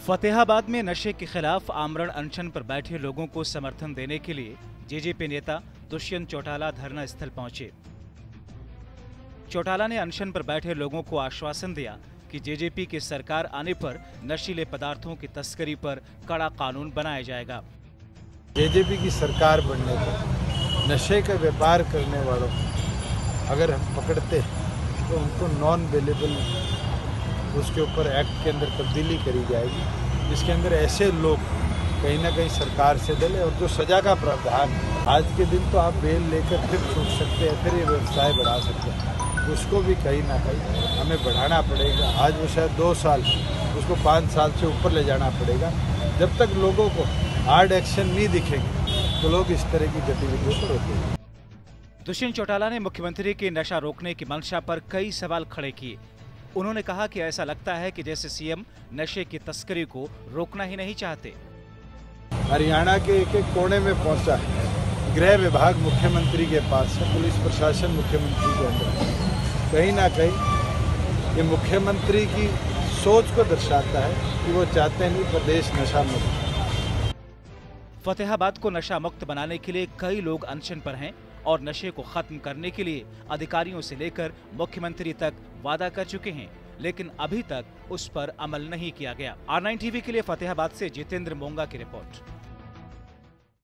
फतेहाबाद में नशे के खिलाफ आमरण अनशन पर बैठे लोगों को समर्थन देने के लिए जेजेपी नेता दुष्यंत चौटाला धरना स्थल पहुंचे। चौटाला ने अनशन पर बैठे लोगों को आश्वासन दिया कि जेजेपी की सरकार आने पर नशीले पदार्थों की तस्करी पर कड़ा कानून बनाया जाएगा। जेजेपी की सरकार बनने पर नशे का व्यापार करने वालों अगर हम पकड़ते तो उनको नॉन बेलेबल उसके ऊपर एक्ट के अंदर तब्दीली करी जाएगी, जिसके अंदर ऐसे लोग कहीं ना कहीं सरकार से दले। और जो सजा का प्रावधान आज के दिन तो आप बेल लेकर फिर छूट सकते हैं, फिर ये व्यवसाय बढ़ा सकते हैं, उसको भी कहीं ना कहीं हमें बढ़ाना पड़ेगा। आज वो शायद 2 साल, उसको 5 साल से ऊपर ले जाना पड़ेगा। जब तक लोगों को हार्ड एक्शन नहीं दिखेंगे तो लोग इस तरह की गतिविधियों को रोकेंगे। दुष्यंत चौटाला ने मुख्यमंत्री की नशा रोकने की मंशा पर कई सवाल खड़े किए। उन्होंने कहा कि ऐसा लगता है कि जैसे सीएम नशे की तस्करी को रोकना ही नहीं चाहते। हरियाणा के एक एक कोने में पहुंचा है, गृह विभाग मुख्यमंत्री के पास है, पुलिस प्रशासन मुख्यमंत्री के अंदर है। कहीं ना कहीं ये मुख्यमंत्री की सोच को दर्शाता है कि वो चाहते नहीं प्रदेश नशा मुक्त। फतेहाबाद को नशा मुक्त बनाने के लिए कई लोग अनशन पर हैं और नशे को खत्म करने के लिए अधिकारियों से लेकर मुख्यमंत्री तक वादा कर चुके हैं, लेकिन अभी तक उस पर अमल नहीं किया गया। R9 टीवी के लिए फतेहाबाद से जितेंद्र मोंगा की रिपोर्ट।